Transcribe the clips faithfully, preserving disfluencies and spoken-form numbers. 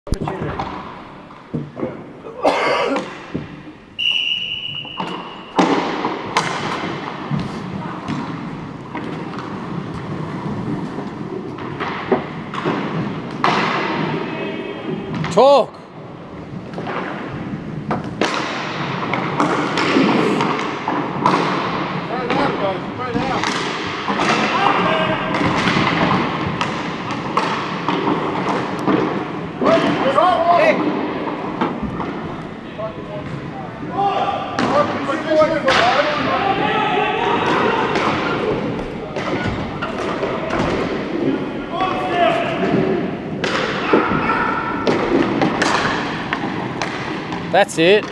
Talk. That's it.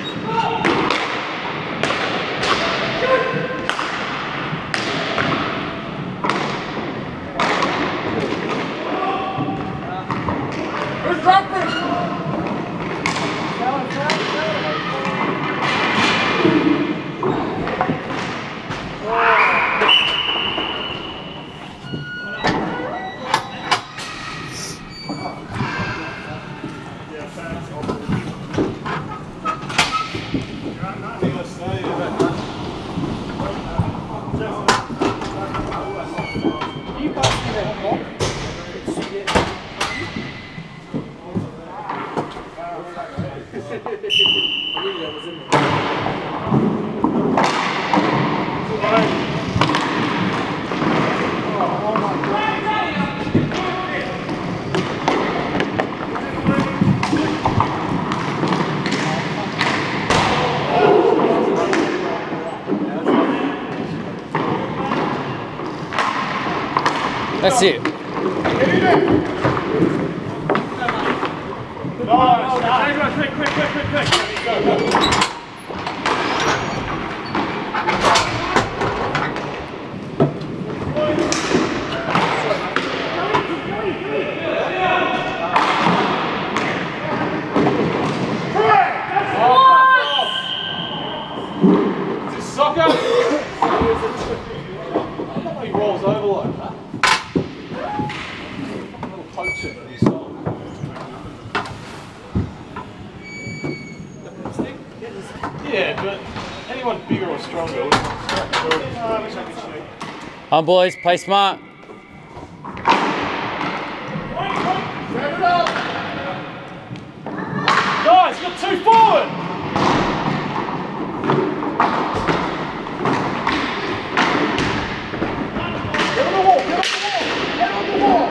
Who's dropping? That's it. Quick, quick, quick, quick, quick. Go, go. Is this soccer? He rolls over like that. A little poach it, but he's not. Yeah, but anyone bigger or stronger would On boys, play smart. Guys, you've got two forward! Get on the wall, get on the wall, get on the wall!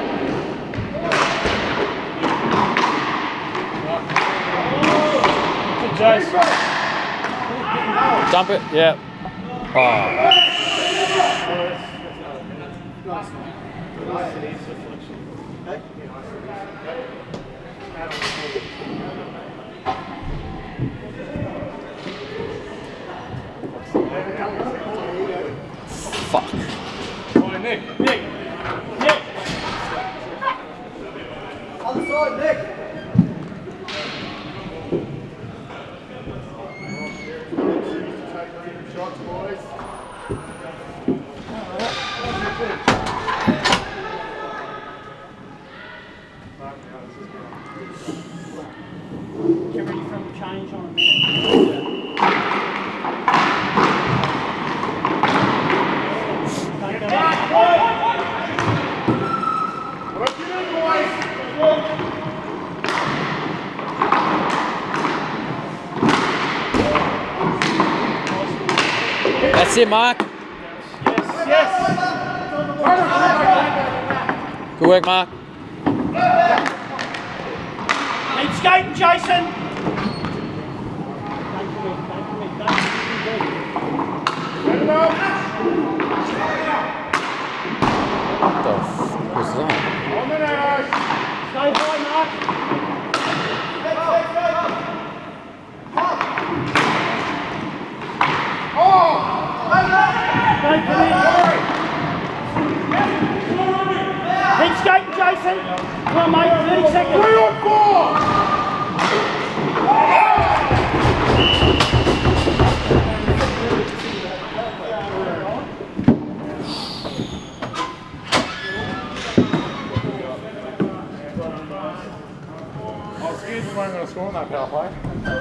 Good, Jace. Dump it, yeah. Oh. Fuck. Oh, Nick, Nick, Nick! Other side, Nick! Shots, boys. Get ready for the change on a minute. Don't go back. What you doing, boys? That's it, Mark. Yes, yes! Good work, Mark. Keep skating, Jason. What the f was that? Stay high, Mark. Don't come in. Keep skating, Jason. Come on, mate. thirty seconds. Three on four! I was Kids weren't going to score in that power play.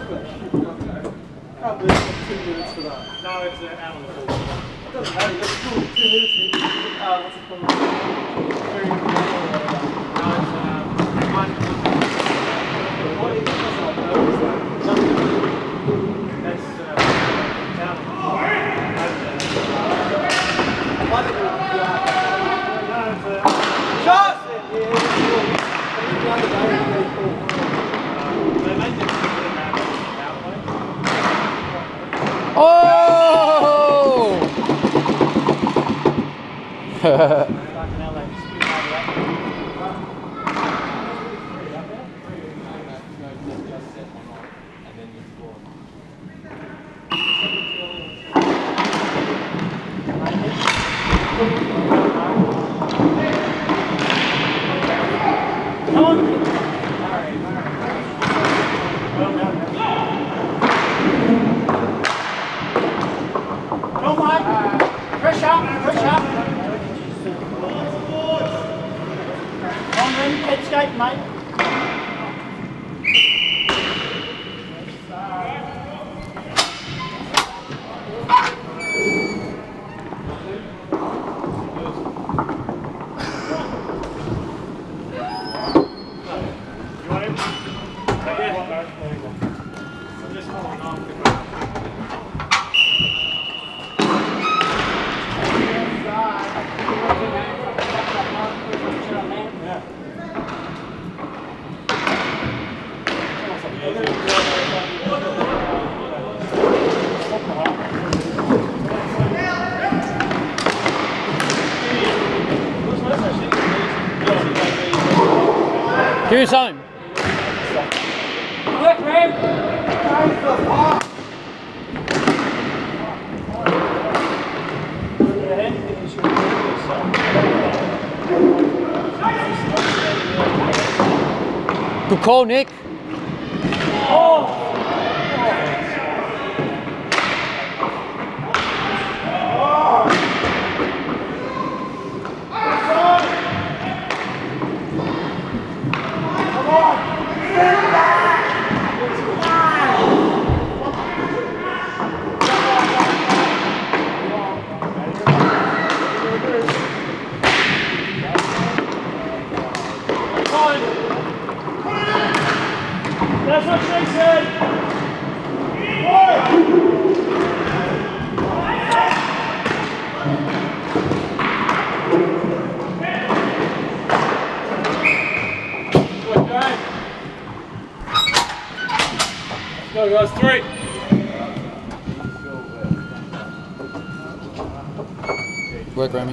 Can't believe it's two minutes for that. No, it's uh, out on the field. It doesn't matter, you've got two, two minutes here. Ah, what's the problem? Very good. No, it's um, one. What is that? That's uh, down. Why did you do that? No, it's uh, Shot! Yeah, yeah, yeah. I think the other day it was very cool. they made them put it in that power play. Oh! Fucking hell, they spit over that. Come on. Come on, mate. Push up, push up. Come on, then. Head skate, mate. You want him? Yeah. I'm just holding on to it. Give me something. Work, Ram. Good call, Nick. That's what she said. Go guys, three. Work, Remy.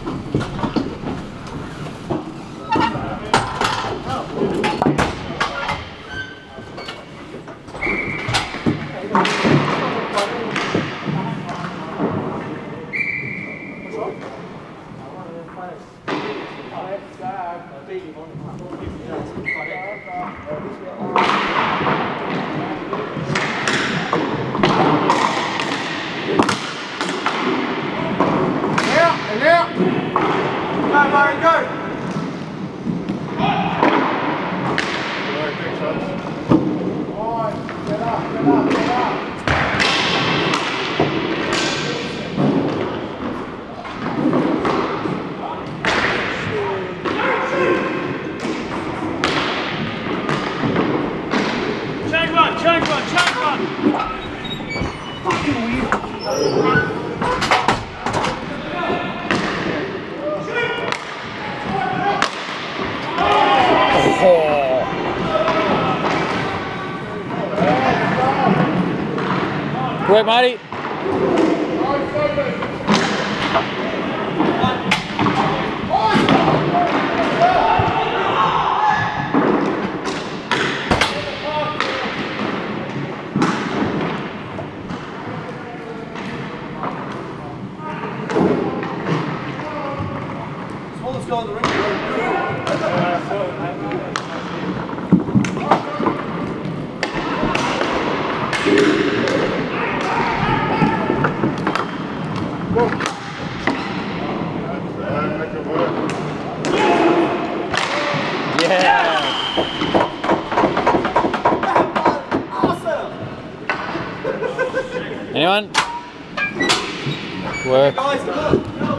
Change one, change one, change one. Good work, Marty. Smallest guy in the ring. Anyone? Work. Guys, come on.